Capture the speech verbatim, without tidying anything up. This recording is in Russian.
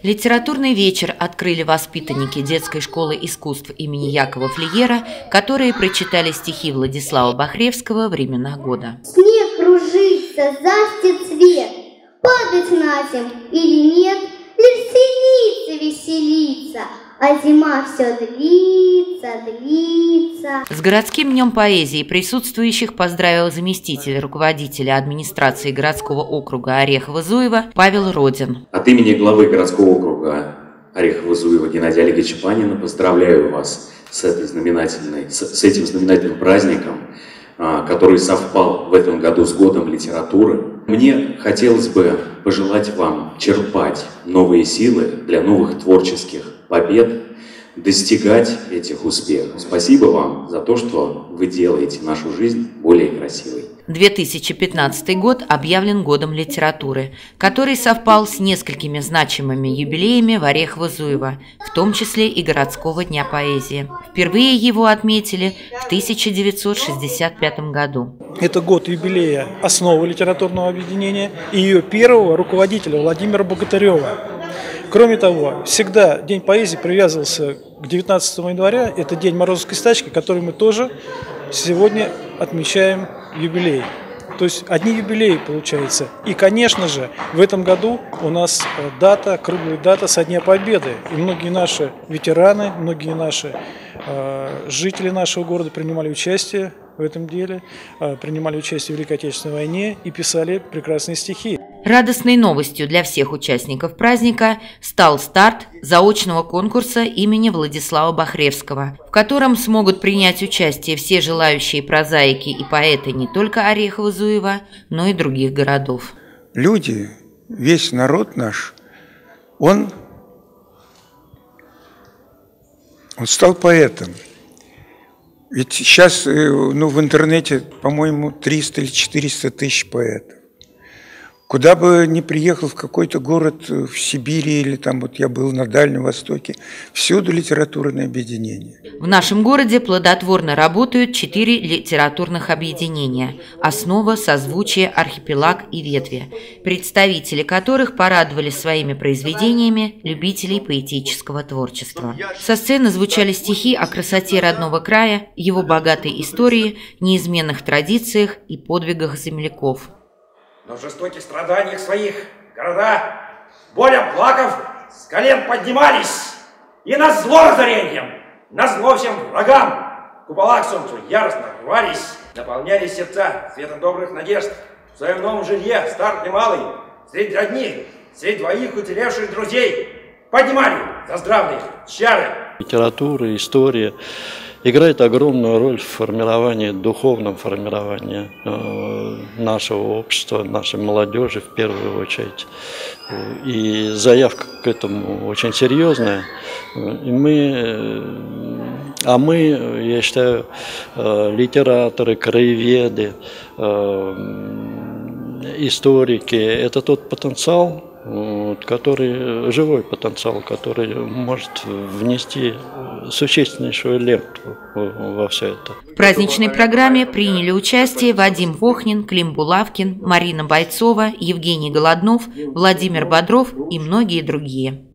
Литературный вечер открыли воспитанники детской школы искусств имени Якова Флиера, которые прочитали стихи Владислава Бахревского «Времена года». Снег кружится, застит цвет, падать на землю или нет, лишь селиться, веселиться, а зима все длится, длится. С городским днем поэзии присутствующих поздравил заместитель руководителя администрации городского округа Орехово-Зуево Павел Родин. От имени главы городского округа Орехово-Зуева Геннадия Олеговича Панина поздравляю вас с, этой знаменательной, с, с этим знаменательным праздником, который совпал в этом году с годом литературы. Мне хотелось бы пожелать вам черпать новые силы для новых творческих побед, достигать этих успехов. Спасибо вам за то, что вы делаете нашу жизнь более красивой. две тысячи пятнадцатый год объявлен годом литературы, который совпал с несколькими значимыми юбилеями в Орехово-Зуево, в том числе и городского дня поэзии. Впервые его отметили в тысяча девятьсот шестьдесят пятом году. Это год юбилея основы литературного объединения и ее первого руководителя Владимира Богатырева. Кроме того, всегда День поэзии привязывался к девятнадцатому января, это День Морозовской стачки, который мы тоже сегодня отмечаем юбилей. То есть одни юбилеи получается. И, конечно же, в этом году у нас дата, круглая дата со Дня Победы. И многие наши ветераны, многие наши э, жители нашего города принимали участие в этом деле, э, принимали участие в Великой Отечественной войне и писали прекрасные стихи. Радостной новостью для всех участников праздника стал старт заочного конкурса имени Владислава Бахревского, в котором смогут принять участие все желающие прозаики и поэты не только Орехово-Зуева, но и других городов. Люди, весь народ наш, он, он стал поэтом. Ведь сейчас ну, в интернете, по-моему, триста или четыреста тысяч поэтов. Куда бы ни приехал, в какой-то город в Сибири или там вот я был на Дальнем Востоке, всюду литературное объединение. В нашем городе плодотворно работают четыре литературных объединения «Основа», «Созвучие», «Архипелаг» и «Ветви», представители которых порадовали своими произведениями любителей поэтического творчества. Со сцены звучали стихи о красоте родного края, его богатой истории, неизменных традициях и подвигах земляков. Но в жестоких страданиях своих города, боля плакав, с колен поднимались, и на зло разорением, на зло всем врагам, купола к солнцу яростно рвались, наполняли сердца светом добрых надежд, в своем новом жилье, старый и малый, среди родни, среди двоих уцелевших друзей, поднимали за здравные чары. Литература, история играет огромную роль в формировании, духовном формировании нашего общества, нашей молодежи в первую очередь. И заявка к этому очень серьезная. И мы, а мы, я считаю, литераторы, краеведы, историки, это тот потенциал, который, живой потенциал, который может внести существеннейшую лепту во все это. В праздничной программе приняли участие Вадим Вохнин, Клим Булавкин, Марина Бойцова, Евгений Голоднов, Владимир Бодров и многие другие.